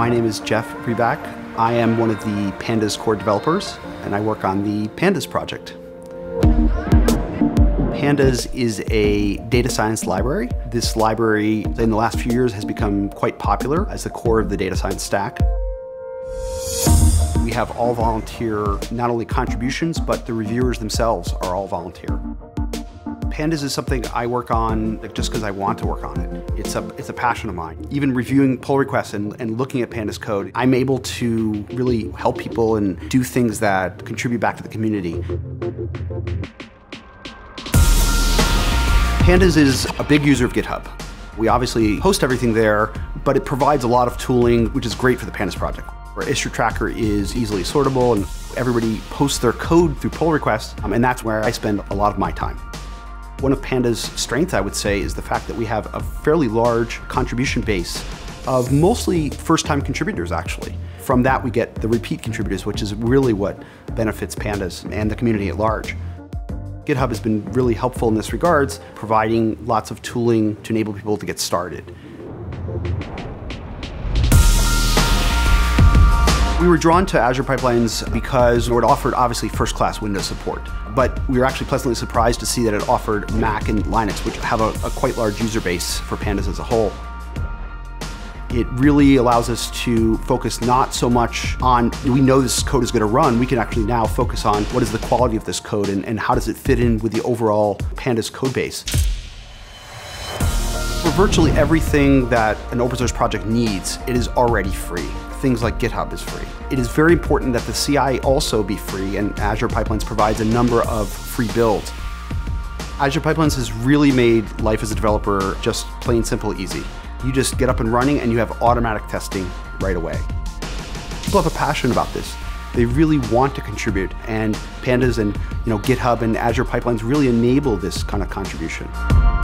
My name is Jeff Reback. I am one of the Pandas core developers, and I work on the Pandas project. Pandas is a data science library. This library, in the last few years, has become quite popular as the core of the data science stack. We have all volunteer, not only contributions, but the reviewers themselves are all volunteer. Pandas is something I work on just because I want to work on it. It's a passion of mine. Even reviewing pull requests and looking at Pandas code, I'm able to really help people and do things that contribute back to the community. Pandas is a big user of GitHub. We obviously host everything there, but it provides a lot of tooling, which is great for the Pandas project. Our issue tracker is easily sortable, and everybody posts their code through pull requests, and that's where I spend a lot of my time. One of Pandas' strengths, I would say, is the fact that we have a fairly large contribution base of mostly first-time contributors, actually. From that, we get the repeat contributors, which is really what benefits Pandas and the community at large. GitHub has been really helpful in this regards, providing lots of tooling to enable people to get started. We were drawn to Azure Pipelines because it offered obviously first-class Windows support, but we were actually pleasantly surprised to see that it offered Mac and Linux, which have a quite large user base for Pandas as a whole. It really allows us to focus not so much on, we know this code is going to run, we can actually now focus on what is the quality of this code and how does it fit in with the overall Pandas code base. For virtually everything that an open source project needs, it is already free. Things like GitHub is free. It is very important that the CI also be free, and Azure Pipelines provides a number of free builds. Azure Pipelines has really made life as a developer just plain simple easy. You just get up and running and you have automatic testing right away. People have a passion about this. They really want to contribute, and Pandas and GitHub and Azure Pipelines really enable this kind of contribution.